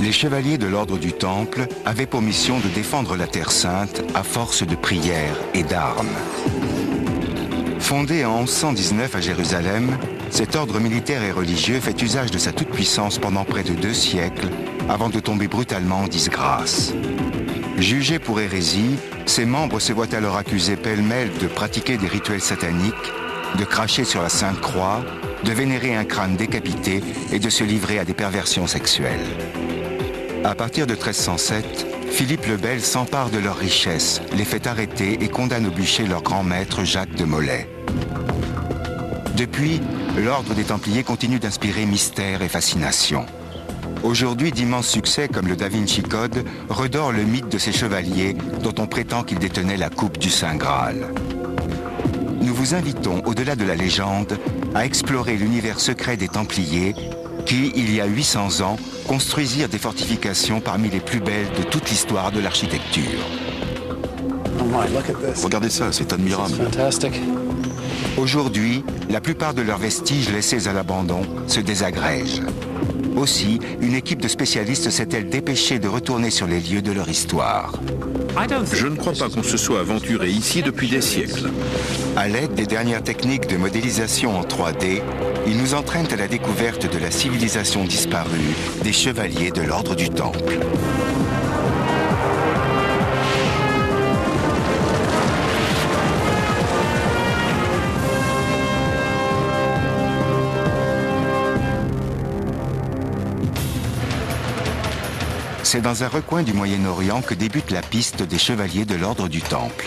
Les chevaliers de l'ordre du Temple avaient pour mission de défendre la Terre Sainte à force de prières et d'armes. Fondé en 1119 à Jérusalem, cet ordre militaire et religieux fait usage de sa toute-puissance pendant près de 2 siècles avant de tomber brutalement en disgrâce. Jugés pour hérésie, ses membres se voient alors accusés pêle-mêle de pratiquer des rituels sataniques, de cracher sur la Sainte Croix, de vénérer un crâne décapité et de se livrer à des perversions sexuelles. À partir de 1307, Philippe le Bel s'empare de leurs richesses, les fait arrêter et condamne au bûcher leur grand maître Jacques de Molay. Depuis, l'ordre des Templiers continue d'inspirer mystère et fascination. Aujourd'hui, d'immenses succès comme le Da Vinci Code redorent le mythe de ces chevaliers dont on prétend qu'ils détenaient la coupe du Saint Graal. Nous vous invitons, au-delà de la légende, à explorer l'univers secret des Templiers qui, il y a 800 ans, construisirent des fortifications parmi les plus belles de toute l'histoire de l'architecture. Regardez ça, c'est admirable. Aujourd'hui, la plupart de leurs vestiges laissés à l'abandon se désagrègent. Aussi, une équipe de spécialistes s'est-elle dépêchée de retourner sur les lieux de leur histoire. Je ne crois pas qu'on se soit aventuré ici depuis des siècles. À l'aide des dernières techniques de modélisation en 3D, ils nous entraînent à la découverte de la civilisation disparue des chevaliers de l'ordre du Temple. C'est dans un recoin du Moyen-Orient que débute la piste des chevaliers de l'ordre du Temple.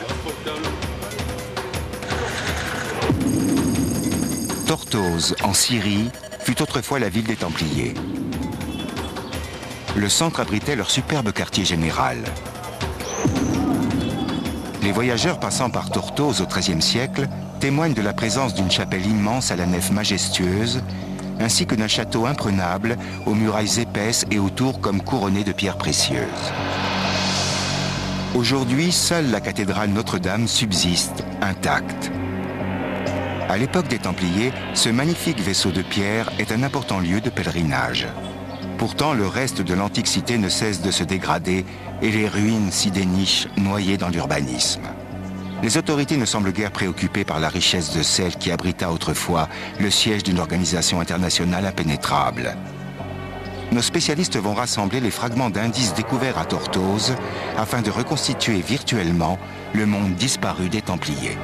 Tortosa, en Syrie, fut autrefois la ville des Templiers. Le centre abritait leur superbe quartier général. Les voyageurs passant par Tortosa au XIIIe siècle témoignent de la présence d'une chapelle immense à la nef majestueuse, ainsi que d'un château imprenable aux murailles épaisses et aux tours comme couronnées de pierres précieuses. Aujourd'hui, seule la cathédrale Notre-Dame subsiste, intacte. À l'époque des Templiers, ce magnifique vaisseau de pierre est un important lieu de pèlerinage. Pourtant, le reste de l'antique cité ne cesse de se dégrader et les ruines s'y dénichent, noyées dans l'urbanisme. Les autorités ne semblent guère préoccupées par la richesse de celle qui abrita autrefois le siège d'une organisation internationale impénétrable. Nos spécialistes vont rassembler les fragments d'indices découverts à Tortosa afin de reconstituer virtuellement le monde disparu des Templiers.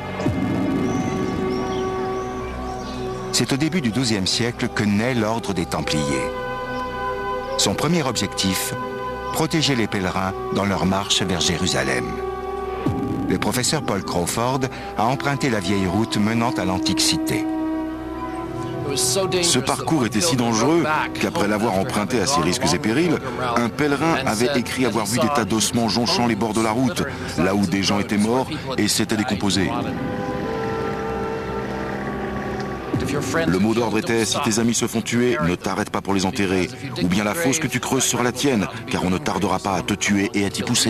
C'est au début du XIIe siècle que naît l'ordre des Templiers. Son premier objectif, protéger les pèlerins dans leur marche vers Jérusalem. Le professeur Paul Crawford a emprunté la vieille route menant à l'antique cité. Ce parcours était si dangereux qu'après l'avoir emprunté à ses risques et périls, un pèlerin avait écrit avoir vu des tas d'ossements jonchant les bords de la route, là où des gens étaient morts et s'étaient décomposés. Le mot d'ordre était « Si tes amis se font tuer, ne t'arrête pas pour les enterrer. Ou bien la fosse que tu creuses sera la tienne, car on ne tardera pas à te tuer et à t'y pousser. »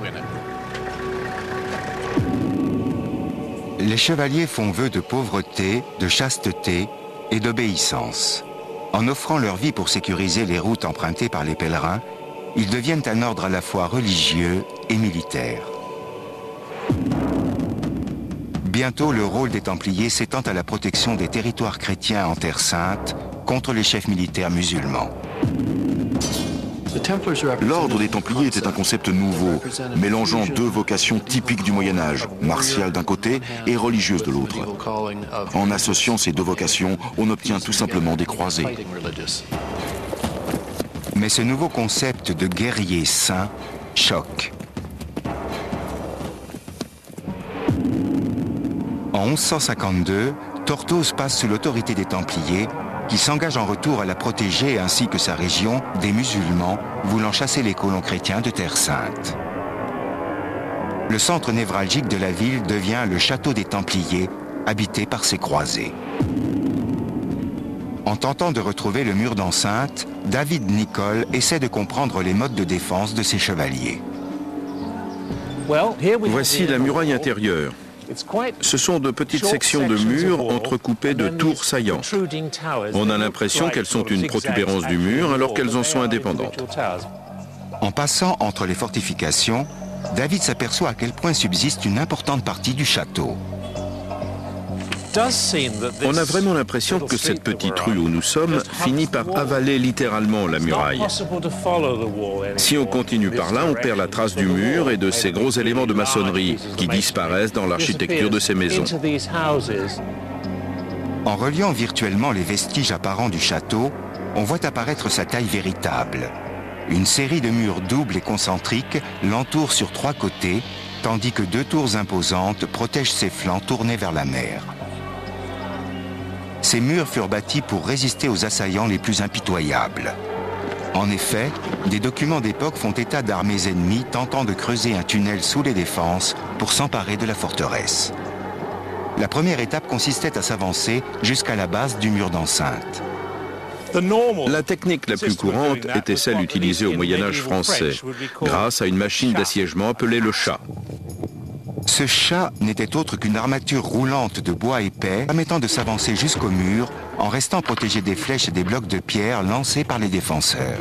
Les chevaliers font vœu de pauvreté, de chasteté et d'obéissance. En offrant leur vie pour sécuriser les routes empruntées par les pèlerins, ils deviennent un ordre à la fois religieux et militaire. Bientôt, le rôle des Templiers s'étend à la protection des territoires chrétiens en Terre Sainte contre les chefs militaires musulmans. L'ordre des Templiers était un concept nouveau, mélangeant 2 vocations typiques du Moyen-Âge, martiale d'un côté et religieuse de l'autre. En associant ces 2 vocations, on obtient tout simplement des croisés. Mais ce nouveau concept de guerrier saint choque. En 1152, Tortosa passe sous l'autorité des Templiers, qui s'engage en retour à la protéger ainsi que sa région des musulmans voulant chasser les colons chrétiens de Terre Sainte. Le centre névralgique de la ville devient le château des Templiers, habité par ses croisés. En tentant de retrouver le mur d'enceinte, David Nicholl essaie de comprendre les modes de défense de ses chevaliers. Voici la muraille intérieure. Ce sont de petites sections de murs entrecoupées de tours saillantes. On a l'impression qu'elles sont une protubérance du mur alors qu'elles en sont indépendantes. En passant entre les fortifications, David s'aperçoit à quel point subsiste une importante partie du château. On a vraiment l'impression que cette petite rue où nous sommes finit par avaler littéralement la muraille. Si on continue par là, on perd la trace du mur et de ces gros éléments de maçonnerie qui disparaissent dans l'architecture de ces maisons. En reliant virtuellement les vestiges apparents du château, on voit apparaître sa taille véritable. Une série de murs doubles et concentriques l'entourent sur 3 côtés, tandis que 2 tours imposantes protègent ses flancs tournés vers la mer. Ces murs furent bâtis pour résister aux assaillants les plus impitoyables. En effet, des documents d'époque font état d'armées ennemies tentant de creuser un tunnel sous les défenses pour s'emparer de la forteresse. La première étape consistait à s'avancer jusqu'à la base du mur d'enceinte. La technique la plus courante était celle utilisée au Moyen-Âge français, grâce à une machine d'assiègement appelée le chat. Ce chat n'était autre qu'une armature roulante de bois épais permettant de s'avancer jusqu'au mur en restant protégé des flèches et des blocs de pierre lancés par les défenseurs.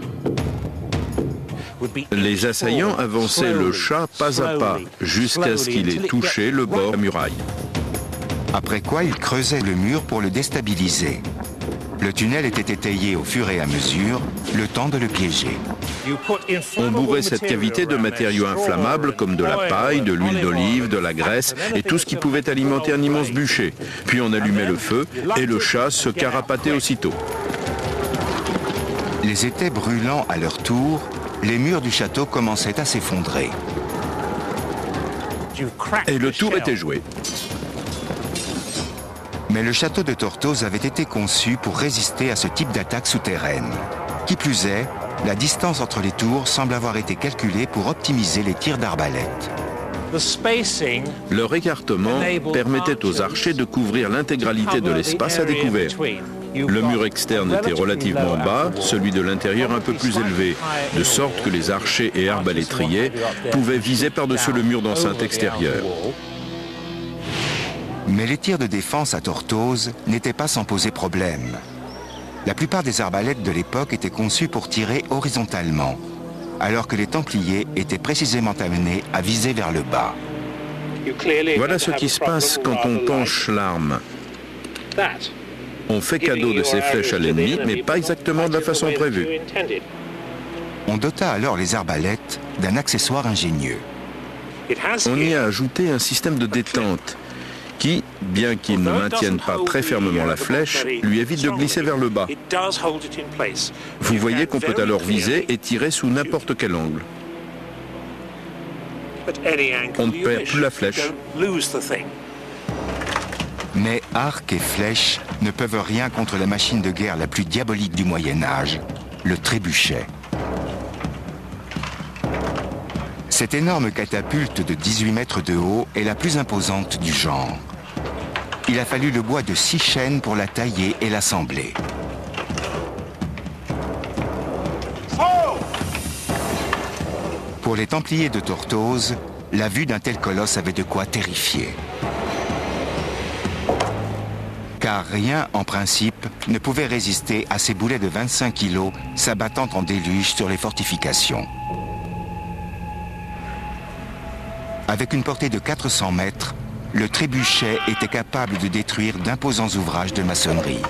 Les assaillants avançaient le chat pas à pas jusqu'à ce qu'il ait touché le bord de la muraille. Après quoi, ils creusaient le mur pour le déstabiliser. Le tunnel était étayé au fur et à mesure, le temps de le piéger. On bourrait cette cavité de matériaux inflammables comme de la paille, de l'huile d'olive, de la graisse et tout ce qui pouvait alimenter un immense bûcher. Puis on allumait le feu et le chat se carapatait aussitôt. Les étais brûlant à leur tour, les murs du château commençaient à s'effondrer. Et le tour était joué. Mais le château de Tortosa avait été conçu pour résister à ce type d'attaque souterraine. Qui plus est, la distance entre les tours semble avoir été calculée pour optimiser les tirs d'arbalète. Leur écartement permettait aux archers de couvrir l'intégralité de l'espace à découvert. Le mur externe était relativement bas, celui de l'intérieur un peu plus élevé, de sorte que les archers et arbalétriers pouvaient viser par-dessus le mur d'enceinte extérieur. Mais les tirs de défense à Tortosa n'étaient pas sans poser problème. La plupart des arbalètes de l'époque étaient conçues pour tirer horizontalement, alors que les Templiers étaient précisément amenés à viser vers le bas. Voilà ce qui se passe quand on penche l'arme. On fait cadeau de ses flèches à l'ennemi, mais pas exactement de la façon prévue. On dota alors les arbalètes d'un accessoire ingénieux. On y a ajouté un système de détente qui, bien qu'il ne maintienne pas très fermement la flèche, lui évite de glisser vers le bas. Vous voyez qu'on peut alors viser et tirer sous n'importe quel angle. On ne perd plus la flèche. Mais arcs et flèches ne peuvent rien contre la machine de guerre la plus diabolique du Moyen-Âge, le trébuchet. Cette énorme catapulte de 18 mètres de haut est la plus imposante du genre. Il a fallu le bois de 6 chênes pour la tailler et l'assembler. Pour les Templiers de Tortosa, la vue d'un tel colosse avait de quoi terrifier. Car rien, en principe, ne pouvait résister à ces boulets de 25 kilos s'abattant en déluge sur les fortifications. Avec une portée de 400 mètres, le trébuchet était capable de détruire d'imposants ouvrages de maçonnerie.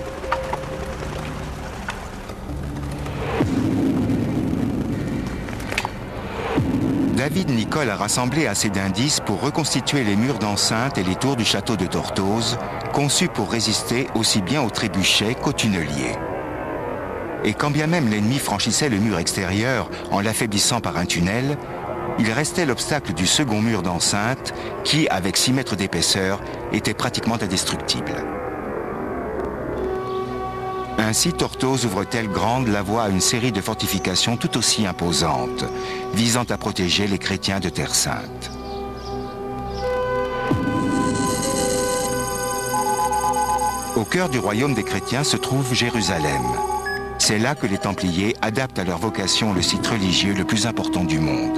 David Nicolle a rassemblé assez d'indices pour reconstituer les murs d'enceinte et les tours du château de Tortosa, conçus pour résister aussi bien au trébuchet qu'au tunnelier. Et quand bien même l'ennemi franchissait le mur extérieur en l'affaiblissant par un tunnel, il restait l'obstacle du second mur d'enceinte qui, avec 6 mètres d'épaisseur, était pratiquement indestructible. Ainsi, Tortosa ouvre-t-elle grande la voie à une série de fortifications tout aussi imposantes, visant à protéger les chrétiens de Terre Sainte. Au cœur du royaume des chrétiens se trouve Jérusalem. C'est là que les Templiers adaptent à leur vocation le site religieux le plus important du monde.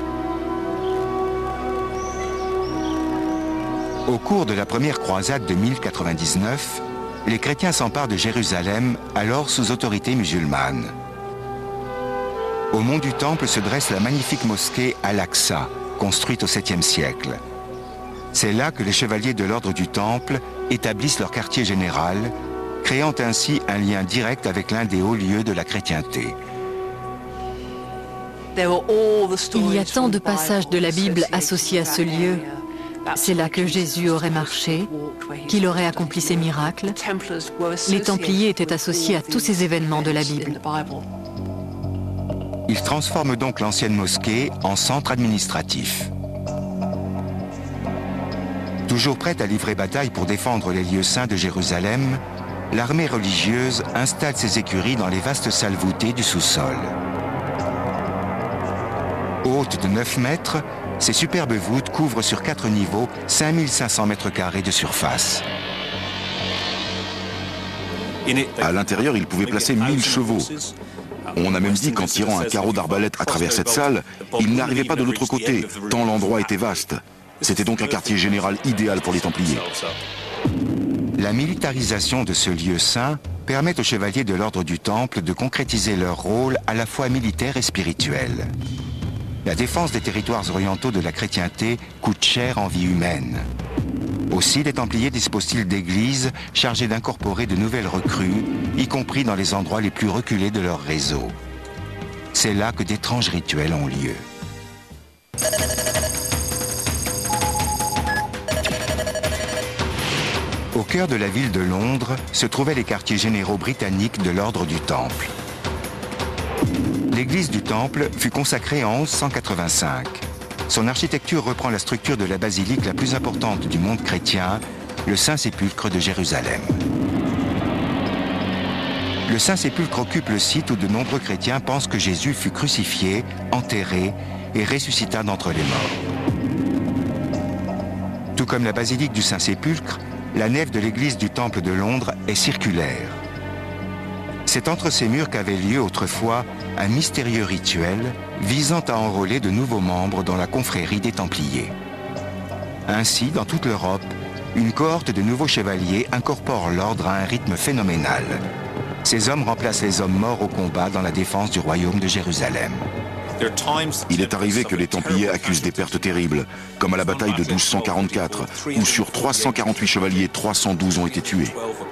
Au cours de la première croisade de 1099, les chrétiens s'emparent de Jérusalem, alors sous autorité musulmane. Au mont du Temple se dresse la magnifique mosquée Al-Aqsa, construite au 7e siècle. C'est là que les chevaliers de l'ordre du Temple établissent leur quartier général, créant ainsi un lien direct avec l'un des hauts lieux de la chrétienté. Il y a tant de passages de la Bible associés à ce lieu. C'est là que Jésus aurait marché, qu'il aurait accompli ses miracles. Les Templiers étaient associés à tous ces événements de la Bible. Ils transforment donc l'ancienne mosquée en centre administratif. Toujours prête à livrer bataille pour défendre les lieux saints de Jérusalem, l'armée religieuse installe ses écuries dans les vastes salles voûtées du sous-sol. Hautes de 9 mètres, ces superbes voûtes couvrent sur 4 niveaux 5500 mètres carrés de surface. À l'intérieur, il pouvait placer 1000 chevaux. On a même dit qu'en tirant un carreau d'arbalète à travers cette salle, il n'arrivait pas de l'autre côté, tant l'endroit était vaste. C'était donc un quartier général idéal pour les Templiers. La militarisation de ce lieu saint permet aux chevaliers de l'ordre du Temple de concrétiser leur rôle à la fois militaire et spirituel. La défense des territoires orientaux de la chrétienté coûte cher en vie humaine. Aussi, les Templiers disposent-ils d'églises chargées d'incorporer de nouvelles recrues, y compris dans les endroits les plus reculés de leur réseau. C'est là que d'étranges rituels ont lieu. Au cœur de la ville de Londres se trouvaient les quartiers généraux britanniques de l'ordre du Temple. L'église du Temple fut consacrée en 1185. Son architecture reprend la structure de la basilique la plus importante du monde chrétien, le Saint-Sépulcre de Jérusalem. Le Saint-Sépulcre occupe le site où de nombreux chrétiens pensent que Jésus fut crucifié, enterré et ressuscita d'entre les morts. Tout comme la basilique du Saint-Sépulcre, la nef de l'église du Temple de Londres est circulaire. C'est entre ces murs qu'avait lieu autrefois un mystérieux rituel visant à enrôler de nouveaux membres dans la confrérie des Templiers. Ainsi, dans toute l'Europe, une cohorte de nouveaux chevaliers incorpore l'ordre à un rythme phénoménal. Ces hommes remplacent les hommes morts au combat dans la défense du royaume de Jérusalem. Il est arrivé que les Templiers accusent des pertes terribles, comme à la bataille de 1244, où sur 348 chevaliers, 312 ont été tués.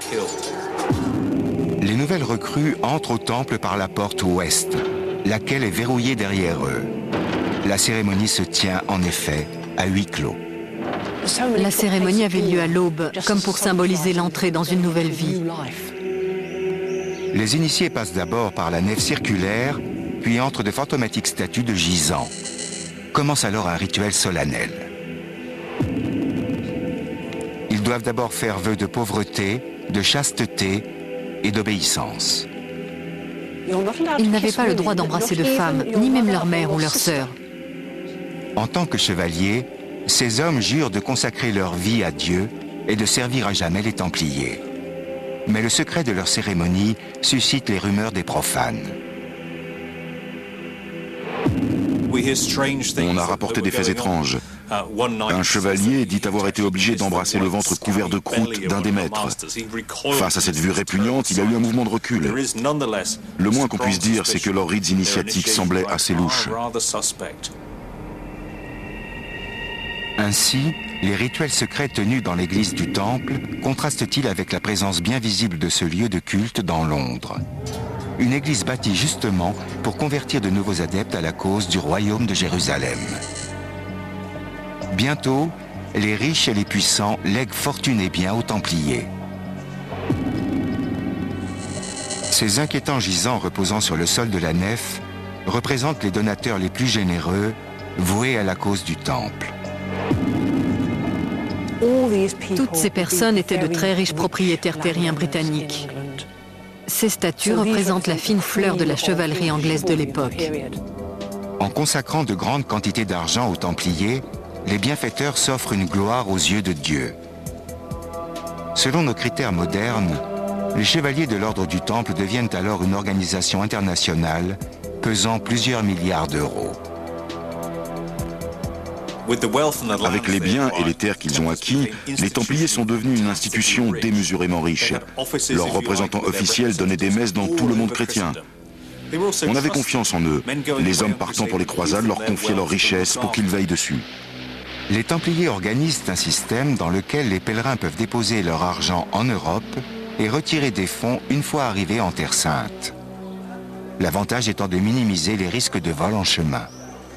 Les nouvelles recrues entrent au temple par la porte ouest, laquelle est verrouillée derrière eux. La cérémonie se tient en effet à huis clos. La cérémonie avait lieu à l'aube, comme pour symboliser l'entrée dans une nouvelle vie. Les initiés passent d'abord par la nef circulaire, puis entrent de fantomatiques statues de gisants. Commence alors un rituel solennel. Ils doivent d'abord faire vœu de pauvreté, de chasteté et d'obéissance. Ils n'avaient pas le droit d'embrasser de femmes, ni même leur mère ou leur sœur. En tant que chevaliers, ces hommes jurent de consacrer leur vie à Dieu et de servir à jamais les Templiers. Mais le secret de leur cérémonie suscite les rumeurs des profanes. On a rapporté des faits étranges. Un chevalier dit avoir été obligé d'embrasser le ventre couvert de croûte d'un des maîtres. Face à cette vue répugnante, il y a eu un mouvement de recul. Le moins qu'on puisse dire, c'est que leurs rites initiatiques semblaient assez louches. Ainsi, les rituels secrets tenus dans l'église du Temple contrastent-ils avec la présence bien visible de ce lieu de culte dans Londres. Une église bâtie justement pour convertir de nouveaux adeptes à la cause du royaume de Jérusalem. Bientôt, les riches et les puissants lèguent fortune et biens aux Templiers. Ces inquiétants gisants reposant sur le sol de la nef représentent les donateurs les plus généreux, voués à la cause du Temple. Toutes ces personnes étaient de très riches propriétaires terriens britanniques. Ces statues représentent la fine fleur de la chevalerie anglaise de l'époque. En consacrant de grandes quantités d'argent aux Templiers, les bienfaiteurs s'offrent une gloire aux yeux de Dieu. Selon nos critères modernes, les chevaliers de l'ordre du Temple deviennent alors une organisation internationale pesant plusieurs milliards d'euros. Avec les biens et les terres qu'ils ont acquis, les Templiers sont devenus une institution démesurément riche. Leurs représentants officiels donnaient des messes dans tout le monde chrétien. On avait confiance en eux. Les hommes partant pour les croisades leur confiaient leurs richesses pour qu'ils veillent dessus. Les Templiers organisent un système dans lequel les pèlerins peuvent déposer leur argent en Europe et retirer des fonds une fois arrivés en Terre Sainte. L'avantage étant de minimiser les risques de vol en chemin.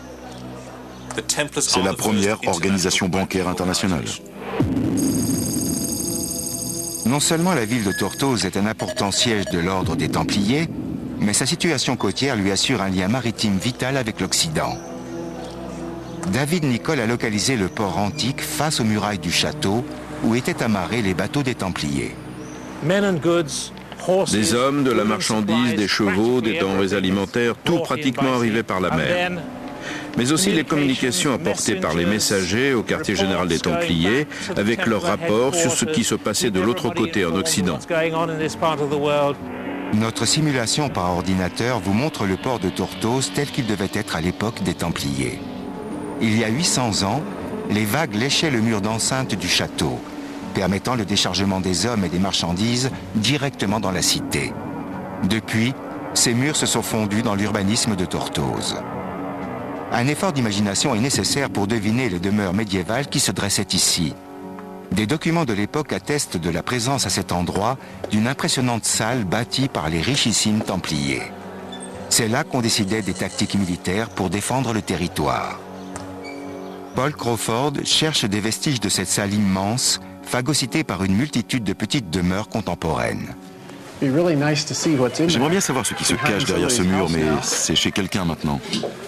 C'est la première organisation bancaire internationale. Non seulement la ville de Tortosa est un important siège de l'ordre des Templiers, mais sa situation côtière lui assure un lien maritime vital avec l'Occident. David Nicole a localisé le port antique face aux murailles du château où étaient amarrés les bateaux des Templiers. Des hommes, de la marchandise, des chevaux, des denrées alimentaires, tout pratiquement arrivait par la mer. Mais aussi les communications apportées par les messagers au quartier général des Templiers avec leurs rapports sur ce qui se passait de l'autre côté en Occident. Notre simulation par ordinateur vous montre le port de Tortosa tel qu'il devait être à l'époque des Templiers. Il y a 800 ans, les vagues léchaient le mur d'enceinte du château, permettant le déchargement des hommes et des marchandises directement dans la cité. Depuis, ces murs se sont fondus dans l'urbanisme de Tortosa. Un effort d'imagination est nécessaire pour deviner les demeures médiévales qui se dressaient ici. Des documents de l'époque attestent de la présence à cet endroit d'une impressionnante salle bâtie par les richissimes Templiers. C'est là qu'on décidait des tactiques militaires pour défendre le territoire. Paul Crawford cherche des vestiges de cette salle immense, phagocytée par une multitude de petites demeures contemporaines. J'aimerais bien savoir ce qui se cache derrière ce mur, mais c'est chez quelqu'un maintenant.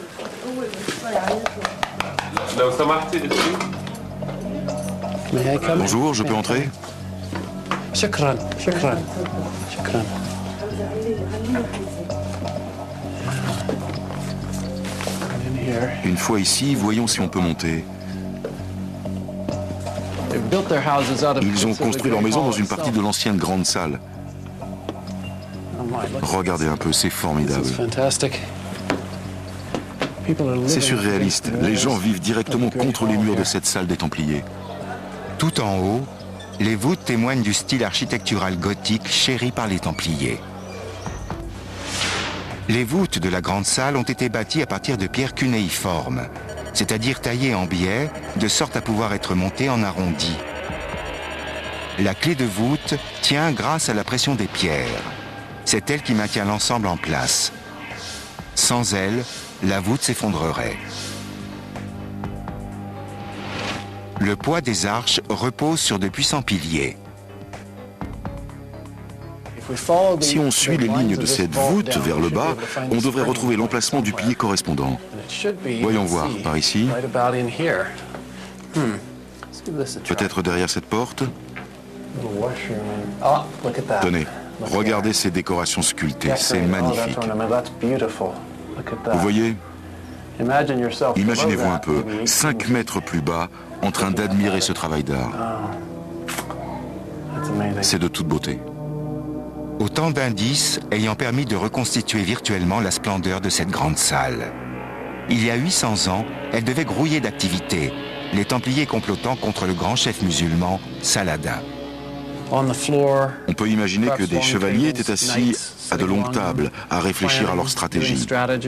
Bonjour, je peux entrer? Shukran, shukran, shukran. Une fois ici, voyons si on peut monter. Ils ont construit leur maison dans une partie de l'ancienne grande salle. Regardez un peu, c'est formidable. C'est surréaliste. Les gens vivent directement contre les murs de cette salle des Templiers. Tout en haut, les voûtes témoignent du style architectural gothique chéri par les Templiers. Les voûtes de la grande salle ont été bâties à partir de pierres cunéiformes, c'est-à-dire taillées en biais, de sorte à pouvoir être montées en arrondi. La clé de voûte tient grâce à la pression des pierres. C'est elle qui maintient l'ensemble en place. Sans elle, la voûte s'effondrerait. Le poids des arches repose sur de puissants piliers. Si on suit les lignes de cette voûte vers le bas, on devrait retrouver l'emplacement du pilier correspondant. Voyons voir, par ici. Peut-être derrière cette porte. Tenez, regardez ces décorations sculptées, c'est magnifique. Vous voyez? Imaginez-vous un peu, 5 mètres plus bas, en train d'admirer ce travail d'art. C'est de toute beauté. Autant d'indices ayant permis de reconstituer virtuellement la splendeur de cette grande salle. Il y a 800 ans, elle devait grouiller d'activité, les Templiers complotant contre le grand chef musulman, Saladin. On peut imaginer que des chevaliers étaient assis à de longues tables, à réfléchir à leur stratégie.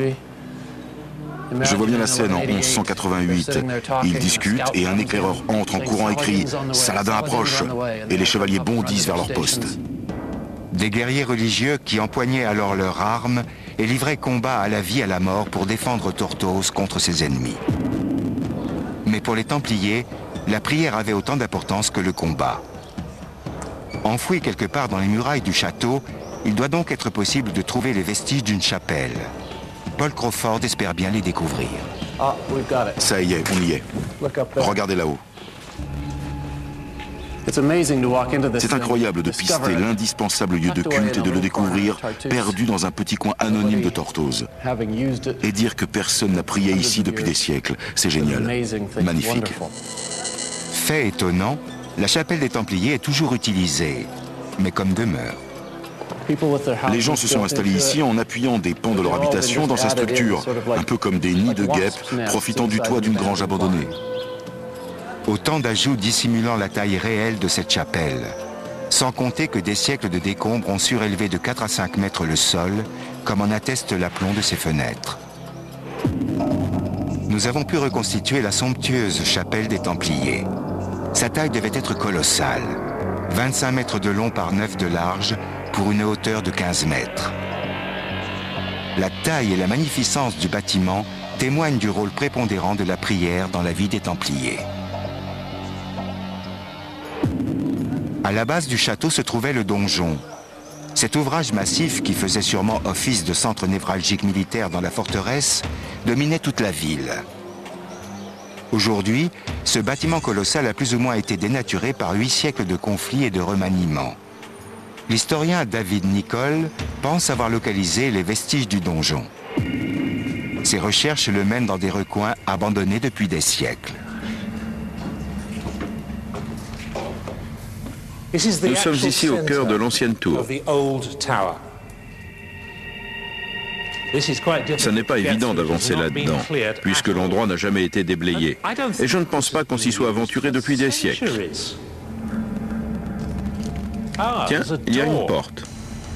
Je vois bien la scène en 1188. Ils discutent et un éclaireur entre en courant et crie « Saladin approche !» et les chevaliers bondissent vers leur poste. Des guerriers religieux qui empoignaient alors leurs armes et livraient combat à la vie et à la mort pour défendre Tortosa contre ses ennemis. Mais pour les Templiers, la prière avait autant d'importance que le combat. Enfoui quelque part dans les murailles du château, il doit donc être possible de trouver les vestiges d'une chapelle. Paul Crawford espère bien les découvrir. Ça y est, on y est. Regardez là-haut. C'est incroyable de pister l'indispensable lieu de culte et de le découvrir perdu dans un petit coin anonyme de Tortosa. Et dire que personne n'a prié ici depuis des siècles, c'est génial. Magnifique. Fait étonnant, la chapelle des Templiers est toujours utilisée, mais comme demeure. Les gens se sont installés ici en appuyant des pans de leur habitation dans sa structure, un peu comme des nids de guêpes profitant du toit d'une grange abandonnée. Autant d'ajouts dissimulant la taille réelle de cette chapelle. sans compter que des siècles de décombres ont surélevé de 4 à 5 mètres le sol, comme en atteste l'aplomb de ses fenêtres. Nous avons pu reconstituer la somptueuse chapelle des Templiers. Sa taille devait être colossale, 25 mètres de long par 9 de large, pour une hauteur de 15 mètres. La taille et la magnificence du bâtiment témoignent du rôle prépondérant de la prière dans la vie des Templiers. À la base du château se trouvait le donjon. Cet ouvrage massif, qui faisait sûrement office de centre névralgique militaire dans la forteresse, dominait toute la ville. Aujourd'hui, ce bâtiment colossal a plus ou moins été dénaturé par 8 siècles de conflits et de remaniements. L'historien David Nicholl pense avoir localisé les vestiges du donjon. Ses recherches le mènent dans des recoins abandonnés depuis des siècles. Nous sommes ici au cœur de l'ancienne tour. Ce n'est pas évident d'avancer là-dedans, puisque l'endroit n'a jamais été déblayé. Et je ne pense pas qu'on s'y soit aventuré depuis des siècles. Tiens, il y a une porte.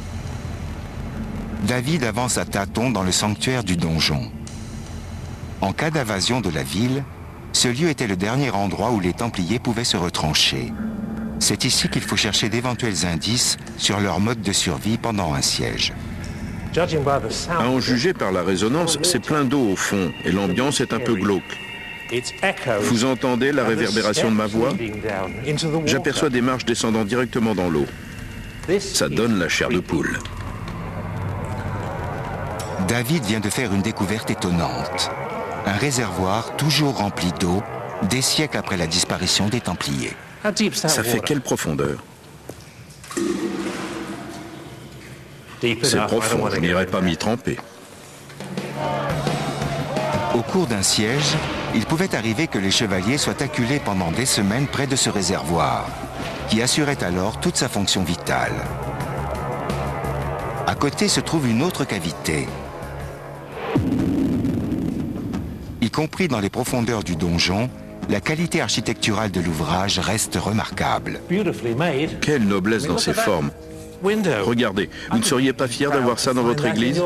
David avance à tâtons dans le sanctuaire du donjon. En cas d'invasion de la ville, ce lieu était le dernier endroit où les Templiers pouvaient se retrancher. C'est ici qu'il faut chercher d'éventuels indices sur leur mode de survie pendant un siège. À en juger par la résonance, c'est plein d'eau au fond, et l'ambiance est un peu glauque. Vous entendez la réverbération de ma voix? J'aperçois des marches descendant directement dans l'eau. Ça donne la chair de poule. David vient de faire une découverte étonnante. Un réservoir toujours rempli d'eau, des siècles après la disparition des Templiers. Ça fait quelle profondeur? C'est profond, je n'irai pas m'y tremper. Au cours d'un siège, il pouvait arriver que les chevaliers soient acculés pendant des semaines près de ce réservoir, qui assurait alors toute sa fonction vitale. À côté se trouve une autre cavité. Y compris dans les profondeurs du donjon, la qualité architecturale de l'ouvrage reste remarquable. Quelle noblesse dans ces formes. Regardez, vous ne seriez pas fier d'avoir ça dans votre église?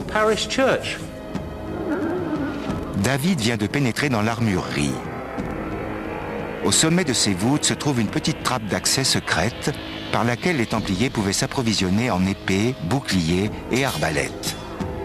David vient de pénétrer dans l'armurerie. Au sommet de ces voûtes se trouve une petite trappe d'accès secrète par laquelle les Templiers pouvaient s'approvisionner en épées, boucliers et arbalètes.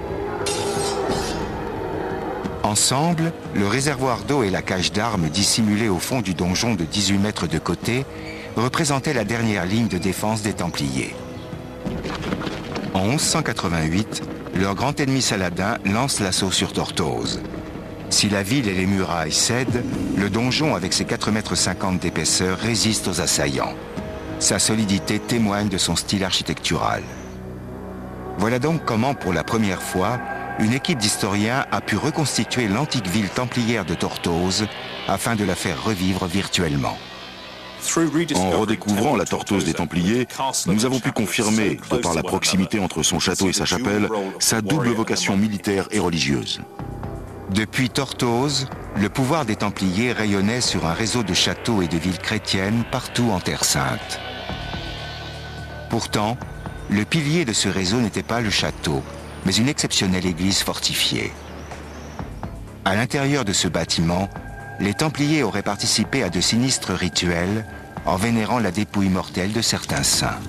Ensemble, le réservoir d'eau et la cage d'armes dissimulée au fond du donjon de 18 mètres de côté représentaient la dernière ligne de défense des Templiers. En 1188, leur grand ennemi Saladin lance l'assaut sur Tortosa. Si la ville et les murailles cèdent, le donjon avec ses 4,50 m d'épaisseur résiste aux assaillants. Sa solidité témoigne de son style architectural. Voilà donc comment, pour la première fois, une équipe d'historiens a pu reconstituer l'antique ville templière de Tortosa afin de la faire revivre virtuellement. En redécouvrant la Tortosa des Templiers, nous avons pu confirmer, de par la proximité entre son château et sa chapelle, sa double vocation militaire et religieuse. Depuis Tortosa, le pouvoir des Templiers rayonnait sur un réseau de châteaux et de villes chrétiennes partout en Terre Sainte. Pourtant, le pilier de ce réseau n'était pas le château, mais une exceptionnelle église fortifiée. À l'intérieur de ce bâtiment, les Templiers auraient participé à de sinistres rituels en vénérant la dépouille mortelle de certains saints.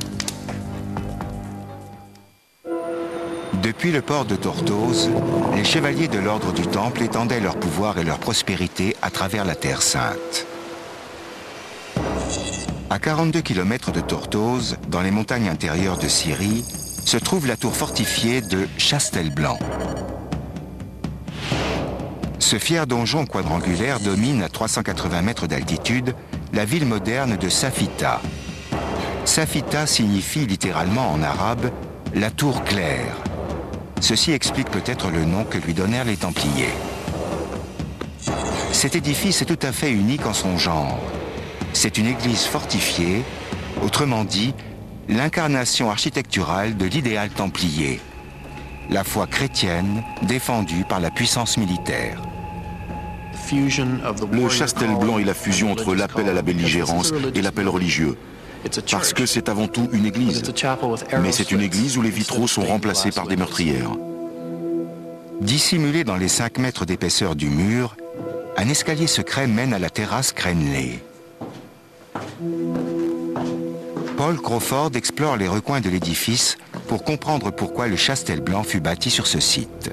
Depuis le port de Tortosa, les chevaliers de l'ordre du Temple étendaient leur pouvoir et leur prospérité à travers la Terre Sainte. À 42 km de Tortosa, dans les montagnes intérieures de Syrie, se trouve la tour fortifiée de Chastelblanc. Ce fier donjon quadrangulaire domine à 380 mètres d'altitude la ville moderne de Safita. Safita signifie littéralement en arabe « la tour claire ». Ceci explique peut-être le nom que lui donnèrent les Templiers. Cet édifice est tout à fait unique en son genre. C'est une église fortifiée, autrement dit, l'incarnation architecturale de l'idéal templier, la foi chrétienne défendue par la puissance militaire. Le Chastelblanc est la fusion entre l'appel à la belligérance et l'appel religieux. Parce que c'est avant tout une église. Mais c'est une église où les vitraux sont remplacés par des meurtrières. Dissimulé dans les 5 mètres d'épaisseur du mur, un escalier secret mène à la terrasse crénelée. Paul Crawford explore les recoins de l'édifice pour comprendre pourquoi le Chastel Blanc fut bâti sur ce site.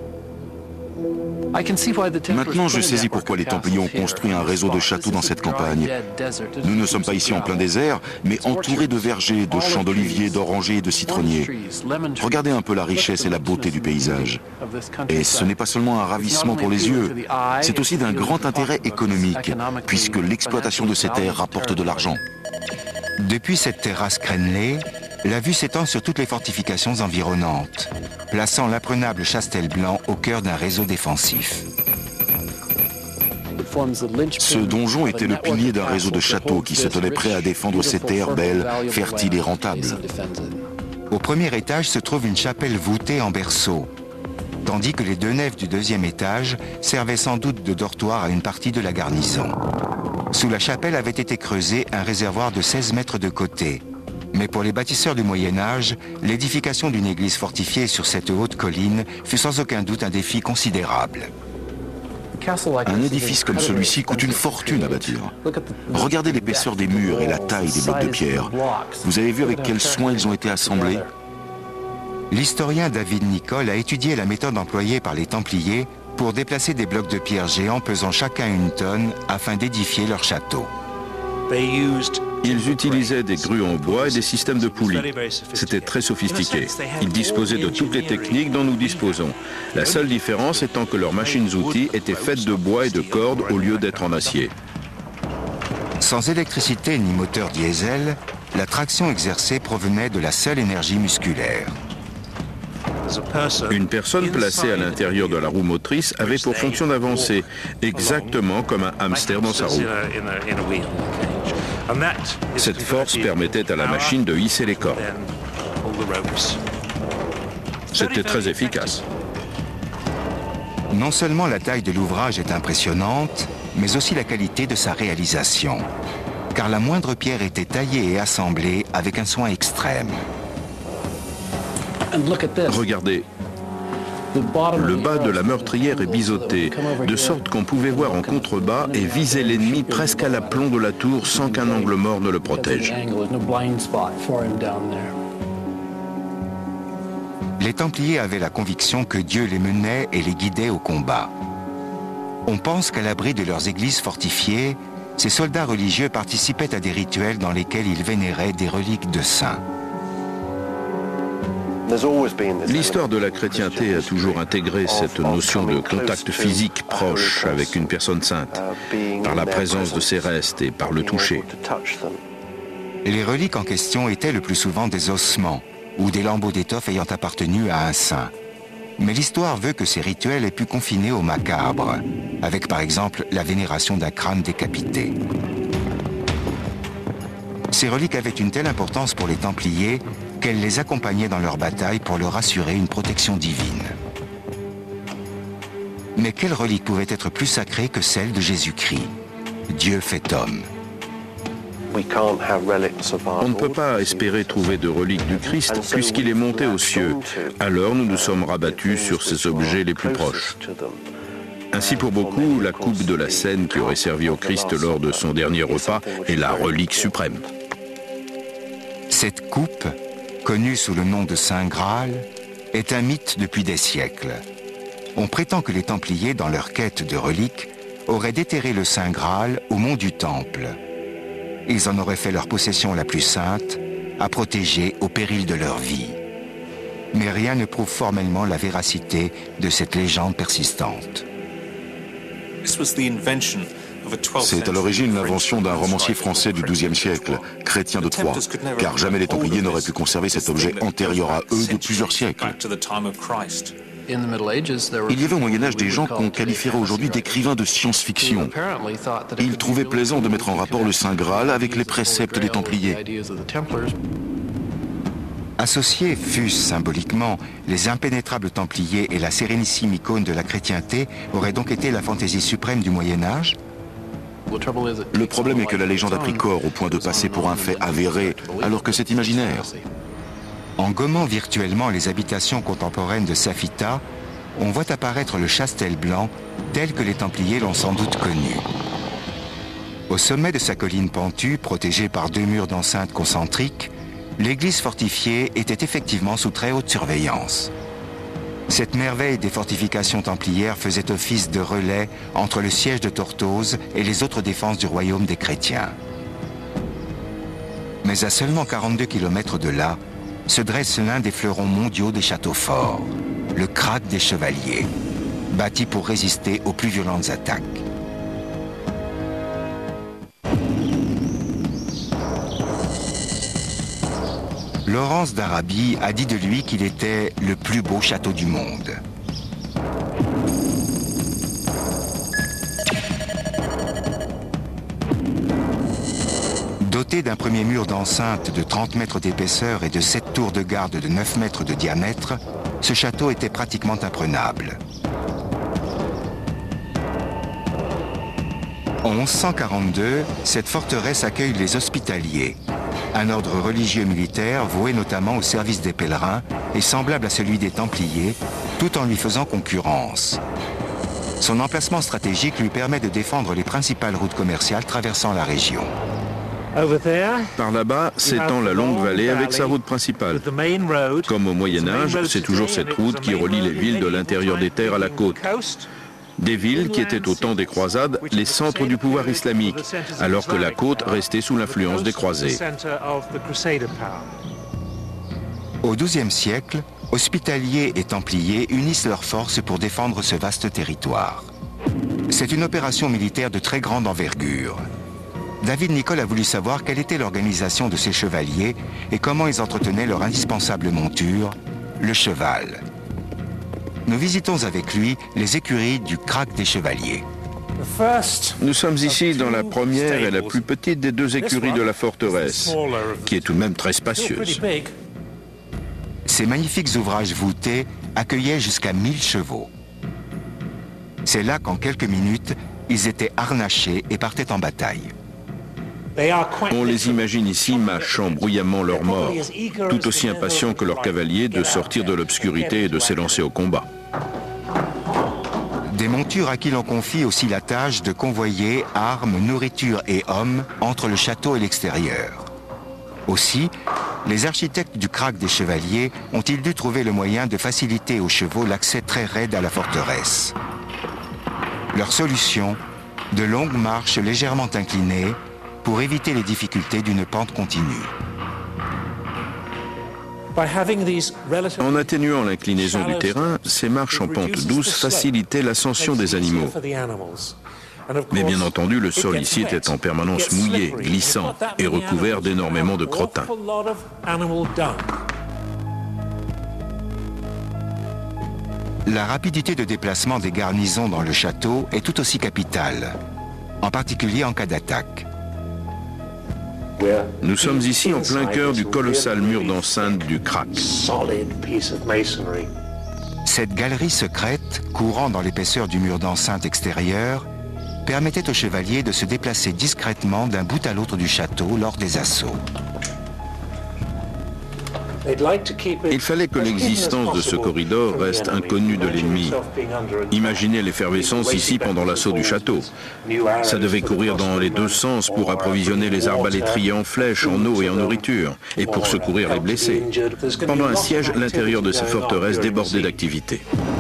Maintenant, je saisis pourquoi les Templiers ont construit un réseau de châteaux dans cette campagne. Nous ne sommes pas ici en plein désert, mais entourés de vergers, de champs d'oliviers, d'orangers et de citronniers. Regardez un peu la richesse et la beauté du paysage. Et ce n'est pas seulement un ravissement pour les yeux, c'est aussi d'un grand intérêt économique, puisque l'exploitation de ces terres rapporte de l'argent. Depuis cette terrasse crénelée, la vue s'étend sur toutes les fortifications environnantes, plaçant l'imprenable Chastel Blanc au cœur d'un réseau défensif. Ce donjon était le pilier d'un réseau de châteaux qui se tenait prêt à défendre ces terres belles, fertiles et rentables. Au premier étage se trouve une chapelle voûtée en berceau, tandis que les 2 nefs du 2e étage servaient sans doute de dortoir à une partie de la garnison. Sous la chapelle avait été creusé un réservoir de 16 mètres de côté. Mais pour les bâtisseurs du Moyen-Âge, l'édification d'une église fortifiée sur cette haute colline fut sans aucun doute un défi considérable. Un édifice comme celui-ci coûte une fortune à bâtir. Regardez l'épaisseur des murs et la taille des blocs de pierre. Vous avez vu avec quel soin ils ont été assemblés? L'historien David Nicholl a étudié la méthode employée par les Templiers pour déplacer des blocs de pierre géants pesant chacun 1 tonne afin d'édifier leur château. Ils utilisaient des grues en bois et des systèmes de poulies. C'était très sophistiqué. Ils disposaient de toutes les techniques dont nous disposons. La seule différence étant que leurs machines-outils étaient faites de bois et de cordes au lieu d'être en acier. Sans électricité ni moteur diesel, la traction exercée provenait de la seule énergie musculaire. Une personne placée à l'intérieur de la roue motrice avait pour fonction d'avancer, exactement comme un hamster dans sa roue. Cette force permettait à la machine de hisser les cordes. C'était très efficace. Non seulement la taille de l'ouvrage est impressionnante, mais aussi la qualité de sa réalisation. Car la moindre pierre était taillée et assemblée avec un soin extrême. Regardez, le bas de la meurtrière est biseauté, de sorte qu'on pouvait voir en contrebas et viser l'ennemi presque à l'aplomb de la tour sans qu'un angle mort ne le protège. Les Templiers avaient la conviction que Dieu les menait et les guidait au combat. On pense qu'à l'abri de leurs églises fortifiées, ces soldats religieux participaient à des rituels dans lesquels ils vénéraient des reliques de saints. L'histoire de la chrétienté a toujours intégré cette notion de contact physique proche avec une personne sainte, par la présence de ses restes et par le toucher. Les reliques en question étaient le plus souvent des ossements ou des lambeaux d'étoffe ayant appartenu à un saint. Mais l'histoire veut que ces rituels aient pu confiner au macabre, avec par exemple la vénération d'un crâne décapité. Ces reliques avaient une telle importance pour les Templiers qu'elles les accompagnaient dans leurs batailles pour leur assurer une protection divine. Mais quelle relique pouvait être plus sacrée que celle de Jésus-Christ, Dieu fait homme? On ne peut pas espérer trouver de reliques du Christ puisqu'il est monté aux cieux. Alors nous nous sommes rabattus sur ses objets les plus proches. Ainsi pour beaucoup, la coupe de la scène qui aurait servi au Christ lors de son dernier repas est la relique suprême. Cette coupe, connue sous le nom de Saint Graal, est un mythe depuis des siècles. On prétend que les Templiers, dans leur quête de reliques, auraient déterré le Saint Graal au mont du Temple. Ils en auraient fait leur possession la plus sainte, à protéger au péril de leur vie. Mais rien ne prouve formellement la véracité de cette légende persistante. C'est à l'origine l'invention d'un romancier français du XIIe siècle, Chrétien de Troyes, car jamais les Templiers n'auraient pu conserver cet objet antérieur à eux de plusieurs siècles. Il y avait au Moyen-Âge des gens qu'on qualifierait aujourd'hui d'écrivains de science-fiction. Ils trouvaient plaisant de mettre en rapport le Saint Graal avec les préceptes des Templiers. Associés fût-ce symboliquement, les impénétrables Templiers et la sérénissime icône de la chrétienté auraient donc été la fantaisie suprême du Moyen-Âge? Le problème est que la légende a pris corps au point de passer pour un fait avéré, alors que c'est imaginaire. En gommant virtuellement les habitations contemporaines de Safita, on voit apparaître le Chastel blanc tel que les Templiers l'ont sans doute connu. Au sommet de sa colline pentue, protégée par 2 murs d'enceinte concentriques, l'église fortifiée était effectivement sous très haute surveillance. Cette merveille des fortifications templières faisait office de relais entre le siège de Tortosa et les autres défenses du royaume des chrétiens. Mais à seulement 42 km de là, se dresse l'un des fleurons mondiaux des châteaux forts, le Krag des Chevaliers, bâti pour résister aux plus violentes attaques. Laurence d'Arabie a dit de lui qu'il était le plus beau château du monde. Doté d'un premier mur d'enceinte de 30 mètres d'épaisseur et de 7 tours de garde de 9 mètres de diamètre, ce château était pratiquement imprenable. En 1142, cette forteresse accueille les Hospitaliers, un ordre religieux militaire voué notamment au service des pèlerins et semblable à celui des Templiers, tout en lui faisant concurrence. Son emplacement stratégique lui permet de défendre les principales routes commerciales traversant la région. Par là-bas s'étend la longue vallée avec sa route principale. Comme au Moyen-Âge, c'est toujours cette route qui relie les villes de l'intérieur des terres à la côte. Des villes qui étaient au temps des croisades les centres du pouvoir islamique, alors que la côte restait sous l'influence des croisés. Au XIIe siècle, Hospitaliers et Templiers unissent leurs forces pour défendre ce vaste territoire. C'est une opération militaire de très grande envergure. David Nicole a voulu savoir quelle était l'organisation de ces chevaliers et comment ils entretenaient leur indispensable monture, le cheval. Nous visitons avec lui les écuries du Krag des Chevaliers. Nous sommes ici dans la première et la plus petite des 2 écuries de la forteresse, qui est tout de même très spacieuse. Ces magnifiques ouvrages voûtés accueillaient jusqu'à 1000 chevaux. C'est là qu'en quelques minutes, ils étaient harnachés et partaient en bataille. On les imagine ici mâchant bruyamment leur mort, tout aussi impatients que leurs cavaliers de sortir de l'obscurité et de s'élancer au combat. Des montures à qui l'on confie aussi la tâche de convoyer armes, nourriture et hommes entre le château et l'extérieur. Aussi, les architectes du Krag des Chevaliers ont-ils dû trouver le moyen de faciliter aux chevaux l'accès très raide à la forteresse. Leur solution, de longues marches légèrement inclinées, pour éviter les difficultés d'une pente continue. En atténuant l'inclinaison du terrain, ces marches en pente douce facilitaient l'ascension des animaux. Mais bien entendu, le sol ici était en permanence mouillé, glissant et recouvert d'énormément de crottin. La rapidité de déplacement des garnisons dans le château est tout aussi capitale, en particulier en cas d'attaque. Nous sommes ici en plein cœur du colossal mur d'enceinte du Krag. Cette galerie secrète, courant dans l'épaisseur du mur d'enceinte extérieur, permettait aux chevaliers de se déplacer discrètement d'un bout à l'autre du château lors des assauts. Il fallait que l'existence de ce corridor reste inconnue de l'ennemi. Imaginez l'effervescence ici pendant l'assaut du château. Ça devait courir dans les 2 sens pour approvisionner les arbalétriers en flèches, en eau et en nourriture, et pour secourir les blessés. Pendant un siège, l'intérieur de ces forteresses débordait d'activité.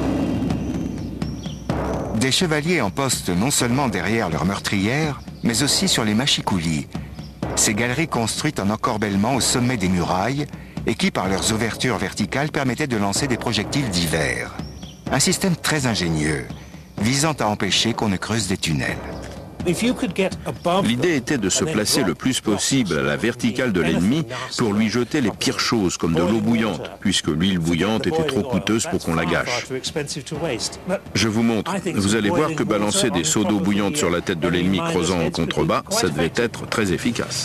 Des chevaliers en poste non seulement derrière leurs meurtrières, mais aussi sur les machicoulis, ces galeries construites en encorbellement au sommet des murailles, et qui, par leurs ouvertures verticales, permettaient de lancer des projectiles divers. Un système très ingénieux, visant à empêcher qu'on ne creuse des tunnels. L'idée était de se placer le plus possible à la verticale de l'ennemi pour lui jeter les pires choses, comme de l'eau bouillante, puisque l'huile bouillante était trop coûteuse pour qu'on la gâche. Je vous montre. Vous allez voir que balancer des seaux d'eau bouillante sur la tête de l'ennemi creusant en contrebas, ça devait être très efficace.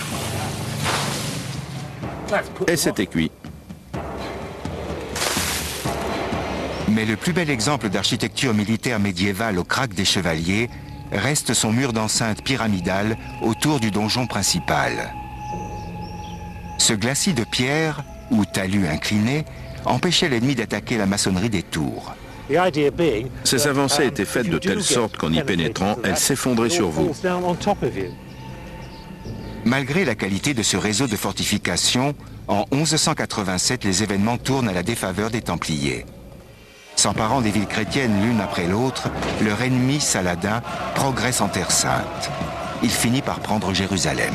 Et c'était cuit. Mais le plus bel exemple d'architecture militaire médiévale au Krag des Chevaliers reste son mur d'enceinte pyramidal autour du donjon principal. Ce glacis de pierre, ou talus incliné, empêchait l'ennemi d'attaquer la maçonnerie des tours. Ces avancées étaient faites de telle sorte qu'en y pénétrant, elles s'effondraient sur vous. Malgré la qualité de ce réseau de fortifications, en 1187, les événements tournent à la défaveur des Templiers. S'emparant des villes chrétiennes l'une après l'autre, leur ennemi, Saladin, progresse en Terre Sainte. Il finit par prendre Jérusalem.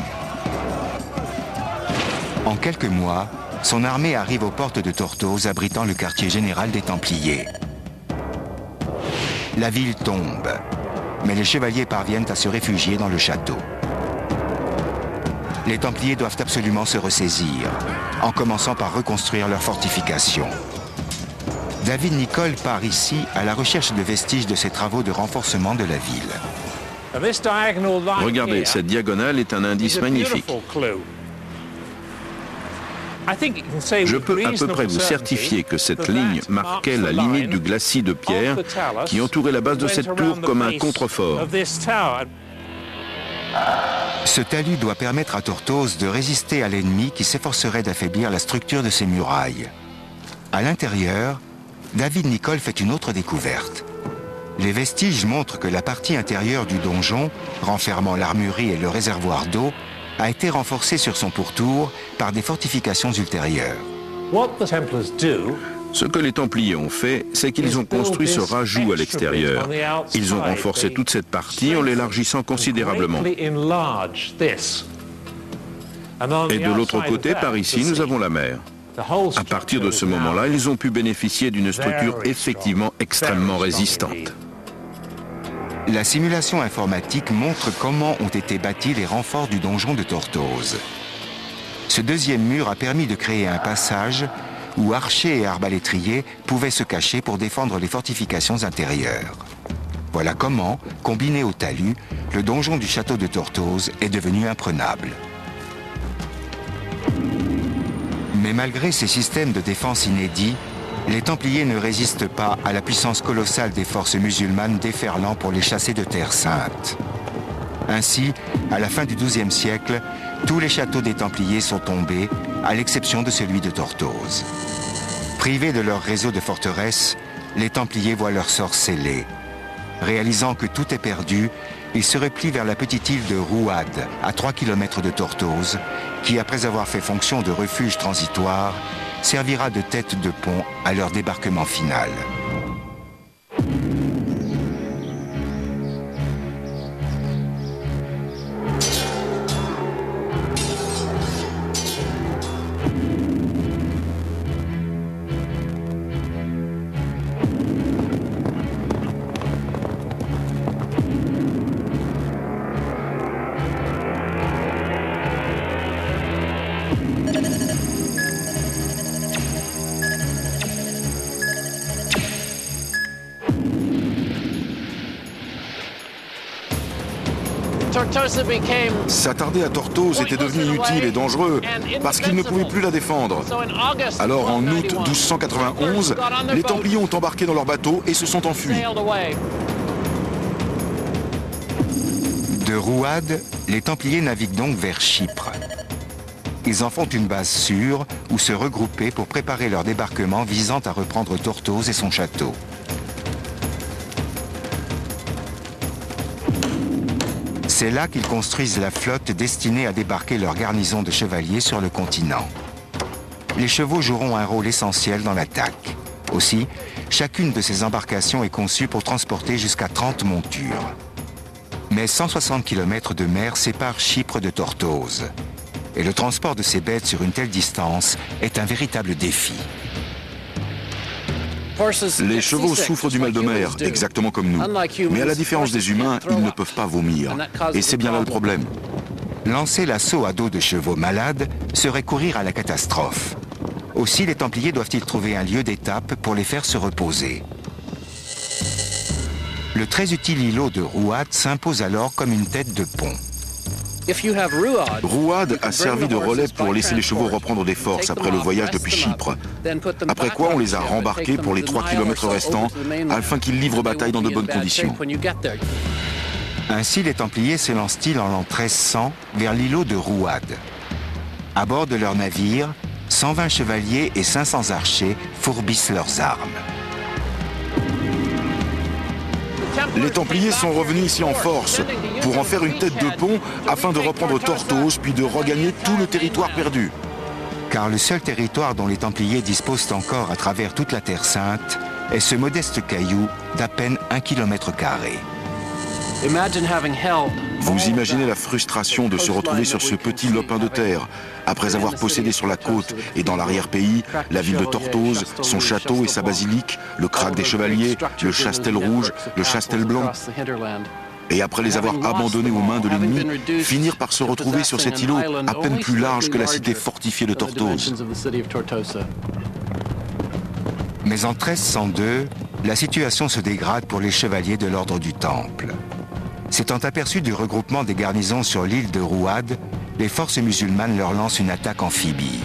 En quelques mois, son armée arrive aux portes de Tortosa, abritant le quartier général des Templiers. La ville tombe, mais les chevaliers parviennent à se réfugier dans le château. Les Templiers doivent absolument se ressaisir, en commençant par reconstruire leurs fortifications. David Nicholl part ici à la recherche de vestiges de ses travaux de renforcement de la ville. Regardez, cette diagonale est un indice magnifique. Je peux à peu près vous certifier que cette ligne marquait la limite du glacis de pierre qui entourait la base de cette tour comme un contrefort. Ce talus doit permettre à Tortosa de résister à l'ennemi qui s'efforcerait d'affaiblir la structure de ses murailles. À l'intérieur, David Nicholl fait une autre découverte. Les vestiges montrent que la partie intérieure du donjon, renfermant l'armurerie et le réservoir d'eau, a été renforcée sur son pourtour par des fortifications ultérieures. Ce que les Templiers ont fait, c'est qu'ils ont construit ce rajout à l'extérieur. Ils ont renforcé toute cette partie en l'élargissant considérablement. Et de l'autre côté, par ici, nous avons la mer. À partir de ce moment-là, ils ont pu bénéficier d'une structure effectivement extrêmement résistante. La simulation informatique montre comment ont été bâtis les renforts du donjon de Tortosa. Ce deuxième mur a permis de créer un passage où archers et arbalétriers pouvaient se cacher pour défendre les fortifications intérieures. Voilà comment, combiné au talus, le donjon du château de Tortosa est devenu imprenable. Mais malgré ces systèmes de défense inédits, les Templiers ne résistent pas à la puissance colossale des forces musulmanes déferlant pour les chasser de Terre Sainte. Ainsi, à la fin du XIIe siècle, tous les châteaux des Templiers sont tombés, à l'exception de celui de Tortosa. Privés de leur réseau de forteresses, les Templiers voient leur sort scellé. Réalisant que tout est perdu, ils se replient vers la petite île de Rouad, à 3 km de Tortosa, qui, après avoir fait fonction de refuge transitoire, servira de tête de pont à leur débarquement final. S'attarder à Tortosa était devenu inutile et dangereux parce qu'ils ne pouvaient plus la défendre. Alors en août 1291, les Templiers ont embarqué dans leur bateau et se sont enfuis. De Rouad, les Templiers naviguent donc vers Chypre. Ils en font une base sûre où se regrouper pour préparer leur débarquement visant à reprendre Tortosa et son château. C'est là qu'ils construisent la flotte destinée à débarquer leur garnison de chevaliers sur le continent. Les chevaux joueront un rôle essentiel dans l'attaque. Aussi, chacune de ces embarcations est conçue pour transporter jusqu'à 30 montures. Mais 160 km de mer séparent Chypre de Tortosa. Et le transport de ces bêtes sur une telle distance est un véritable défi. Les chevaux souffrent du mal de mer, exactement comme nous. Mais à la différence des humains, ils ne peuvent pas vomir. Et c'est bien là le problème. Lancer l'assaut à dos de chevaux malades serait courir à la catastrophe. Aussi, les Templiers doivent-ils trouver un lieu d'étape pour les faire se reposer. Le très utile îlot de Rouad s'impose alors comme une tête de pont. Rouad a servi de relais pour laisser les chevaux reprendre des forces après le voyage depuis Chypre. Après quoi, on les a rembarqués pour les 3 km restants afin qu'ils livrent bataille dans de bonnes conditions. Ainsi, les Templiers se lancent-ils en l'an 1300 vers l'îlot de Rouad. À bord de leur navire, 120 chevaliers et 500 archers fourbissent leurs armes. Les Templiers sont revenus ici en force pour en faire une tête de pont afin de reprendre Tortosa puis de regagner tout le territoire perdu. Car le seul territoire dont les Templiers disposent encore à travers toute la Terre Sainte est ce modeste caillou d'à peine 1 km². Vous imaginez la frustration de se retrouver sur ce petit lopin de terre, après avoir possédé sur la côte et dans l'arrière-pays la ville de Tortosa, son château et sa basilique, le Crac des Chevaliers, le Chastel Rouge, le Chastel Blanc. Et après les avoir abandonnés aux mains de l'ennemi, finir par se retrouver sur cet îlot à peine plus large que la cité fortifiée de Tortosa. Mais en 1302, la situation se dégrade pour les chevaliers de l'ordre du Temple. S'étant aperçus du regroupement des garnisons sur l'île de Rouad, les forces musulmanes leur lancent une attaque amphibie.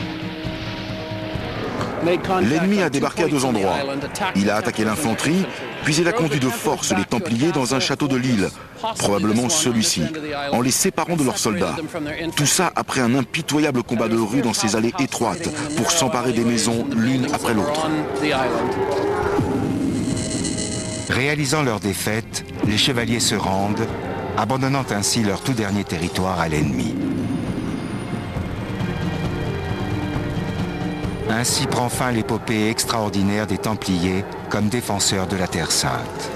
L'ennemi a débarqué à 2 endroits. Il a attaqué l'infanterie, puis il a conduit de force les Templiers dans un château de l'île, probablement celui-ci, en les séparant de leurs soldats. Tout ça après un impitoyable combat de rue dans ces allées étroites pour s'emparer des maisons l'une après l'autre. Réalisant leur défaite, les chevaliers se rendent, abandonnant ainsi leur tout dernier territoire à l'ennemi. Ainsi prend fin l'épopée extraordinaire des Templiers comme défenseurs de la Terre Sainte.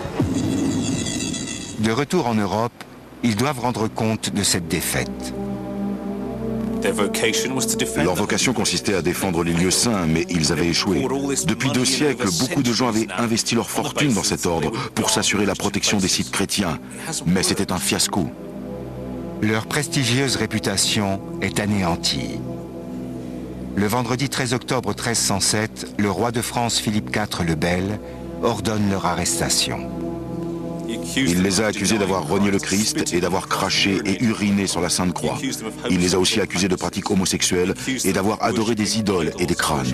De retour en Europe, ils doivent rendre compte de cette défaite. Leur vocation consistait à défendre les lieux saints, mais ils avaient échoué. Depuis 2 siècles, beaucoup de gens avaient investi leur fortune dans cet ordre pour s'assurer la protection des sites chrétiens. Mais c'était un fiasco. Leur prestigieuse réputation est anéantie. Le vendredi 13 octobre 1307, le roi de France Philippe IV le Bel ordonne leur arrestation. Il les a accusés d'avoir renié le Christ et d'avoir craché et uriné sur la Sainte Croix. Il les a aussi accusés de pratiques homosexuelles et d'avoir adoré des idoles et des crânes.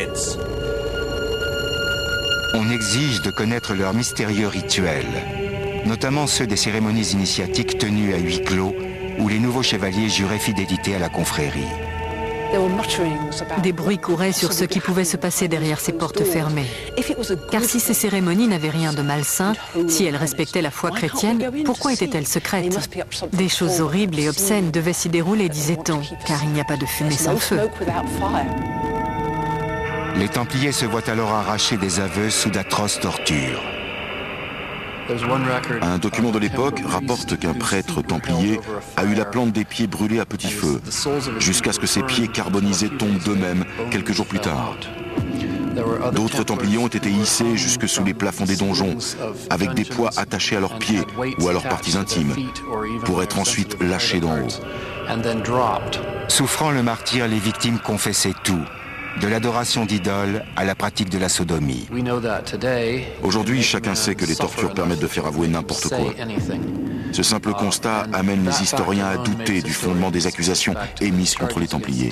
On exige de connaître leurs mystérieux rituels, notamment ceux des cérémonies initiatiques tenues à huis clos, où les nouveaux chevaliers juraient fidélité à la confrérie. Des bruits couraient sur ce qui pouvait se passer derrière ces portes fermées. Car si ces cérémonies n'avaient rien de malsain, si elles respectaient la foi chrétienne, pourquoi étaient-elles secrètes? Des choses horribles et obscènes devaient s'y dérouler, disait-on, car il n'y a pas de fumée sans feu. Les Templiers se voient alors arracher des aveux sous d'atroces tortures. Un document de l'époque rapporte qu'un prêtre templier a eu la plante des pieds brûlée à petit feu, jusqu'à ce que ses pieds carbonisés tombent d'eux-mêmes quelques jours plus tard. D'autres templiers ont été hissés jusque sous les plafonds des donjons, avec des poids attachés à leurs pieds ou à leurs parties intimes, pour être ensuite lâchés d'en haut. Souffrant le martyre, les victimes confessaient tout, de l'adoration d'idoles à la pratique de la sodomie. Aujourd'hui, chacun sait que les tortures permettent de faire avouer n'importe quoi. Ce simple constat amène les historiens à douter du fondement des accusations émises contre les Templiers.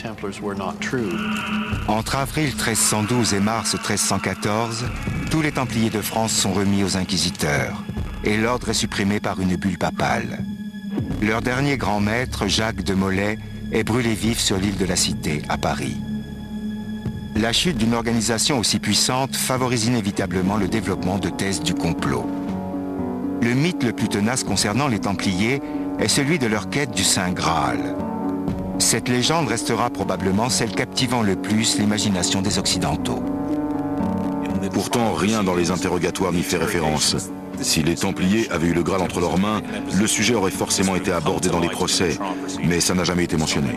Entre avril 1312 et mars 1314, tous les Templiers de France sont remis aux inquisiteurs et l'ordre est supprimé par une bulle papale. Leur dernier grand maître, Jacques de Molay, est brûlé vif sur l'île de la Cité, à Paris. La chute d'une organisation aussi puissante favorise inévitablement le développement de thèses du complot. Le mythe le plus tenace concernant les Templiers est celui de leur quête du Saint Graal. Cette légende restera probablement celle captivant le plus l'imagination des Occidentaux. Pourtant, rien dans les interrogatoires n'y fait référence. Si les Templiers avaient eu le Graal entre leurs mains, le sujet aurait forcément été abordé dans les procès, mais ça n'a jamais été mentionné.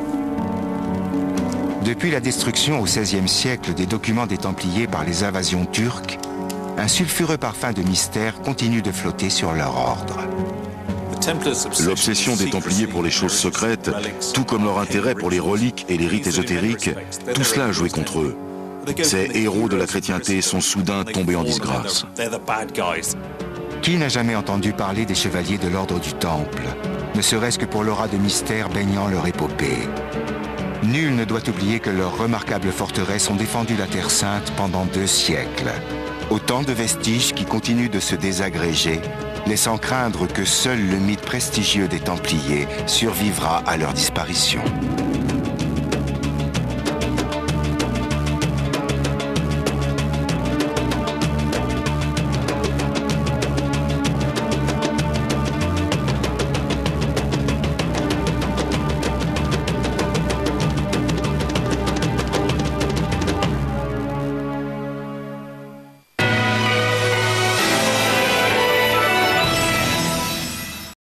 Depuis la destruction au XVIe siècle des documents des Templiers par les invasions turques, un sulfureux parfum de mystère continue de flotter sur leur ordre. L'obsession des Templiers pour les choses secrètes, tout comme leur intérêt pour les reliques et les rites ésotériques, tout cela a joué contre eux. Ces héros de la chrétienté sont soudain tombés en disgrâce. Qui n'a jamais entendu parler des chevaliers de l'ordre du Temple, ne serait-ce que pour l'aura de mystère baignant leur épopée? Nul ne doit oublier que leurs remarquables forteresses ont défendu la Terre Sainte pendant 2 siècles. Autant de vestiges qui continuent de se désagréger, laissant craindre que seul le mythe prestigieux des Templiers survivra à leur disparition.